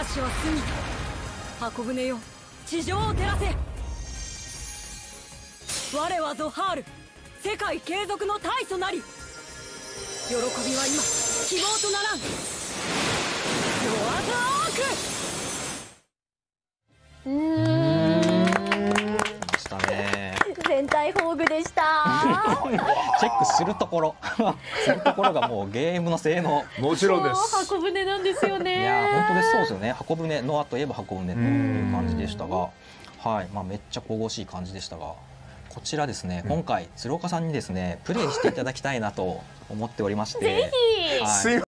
嵐は過ぎた。箱舟よ、地上を照らせ。我はゾハール、世界継続の大祖なり。喜びは今希望とならん。ロアザーク。 ましたね。 全体宝具でした。 チェックするところするところがもうゲームの性能。 もちろんです。 箱舟なんですよね。 いや本当です。そうですよね。箱舟、ノアといえば箱舟という感じでしたが、はい、まあめっちゃ神々しい感じでしたが、こちらですね、今回鶴岡さんにですねプレイしていただきたいなと思っておりまして、 ぜひ。 はい